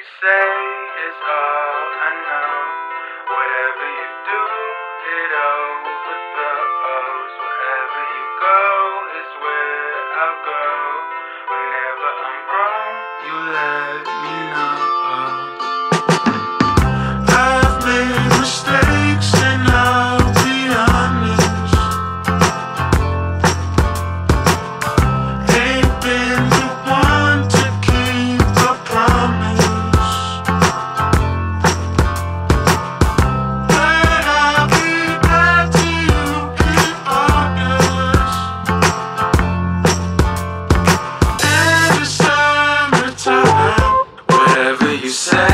you say is all I know. Whatever you do, it overthrows. Wherever you go is where I'll go. Whenever I'm wrong, you let me know. I've made mistakes and I'll be honest. Ain't been the one to keep a promise, but I'll be back to you, keep honest. In the summertime, whatever you say